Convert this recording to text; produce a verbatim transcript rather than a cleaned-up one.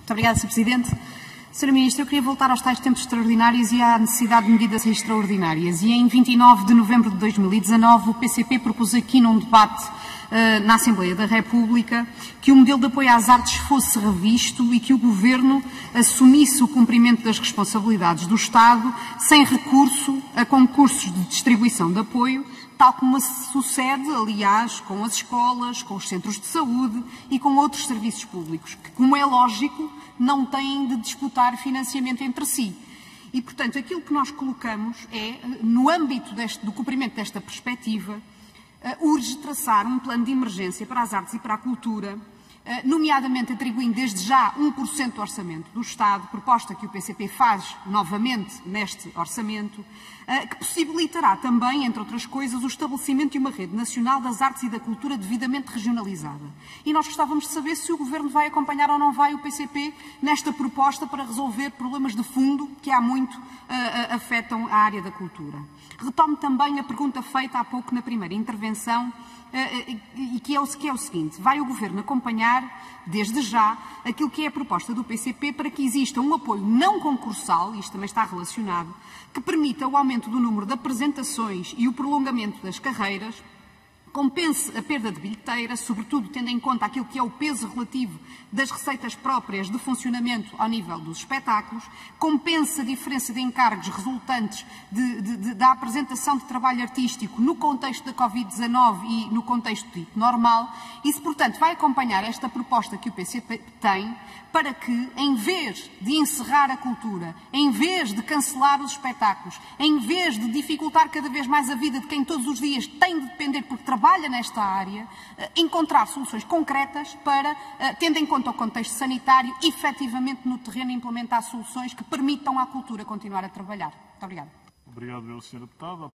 Muito obrigada, senhor Presidente. senhora Ministra, eu queria voltar aos tais tempos extraordinários e à necessidade de medidas extraordinárias. E em vinte e nove de novembro de dois mil e dezanove, o P C P propôs aqui num debate uh, na Assembleia da República que o modelo de apoio às artes fosse revisto e que o Governo assumisse o cumprimento das responsabilidades do Estado sem recurso a concursos de distribuição de apoio, tal como sucede, aliás, com as escolas, com os centros de saúde e com outros serviços públicos, que, como é lógico, não têm de disputar financiamento entre si. E, portanto, aquilo que nós colocamos é, no âmbito deste, do cumprimento desta perspectiva, uh, urge traçar um plano de emergência para as artes e para a cultura, uh, nomeadamente atribuindo desde já um por cento do orçamento do Estado, proposta que o P C P faz novamente neste orçamento, uh, que possibilitará também, entre outras coisas, o estabelecimento de uma rede nacional das artes e da cultura devidamente regionalizada. E nós gostávamos de saber se o Governo vai acompanhar ou não vai o P C P nesta proposta para resolver problemas de fundo que há muito uh, uh, afetam a área da cultura. Retomo também a pergunta feita há pouco na primeira intervenção, uh, e que é, o, que é o seguinte: vai o Governo acompanhar, desde já, aquilo que é a proposta do P C P para que exista um apoio não concursal, isto também está relacionado, que permita o aumento do número de apresentações e o prolongamento das carreiras, compense a perda de bilheteira, sobretudo tendo em conta aquilo que é o peso relativo das receitas próprias de funcionamento ao nível dos espetáculos, compense a diferença de encargos resultantes de, de, de, da apresentação de trabalho artístico no contexto da Covid dezanove e no contexto dito normal, e se, portanto, vai acompanhar esta proposta que o P C P tem para que, em vez de encerrar a cultura, em vez de cancelar os espetáculos, em vez de dificultar cada vez mais a vida de quem todos os dias tem de depender porque trabalha nesta área, encontrar soluções concretas para, tendo em conta o contexto sanitário, efetivamente no terreno implementar soluções que permitam à cultura continuar a trabalhar. Muito obrigada. Obrigado, senhora Deputada.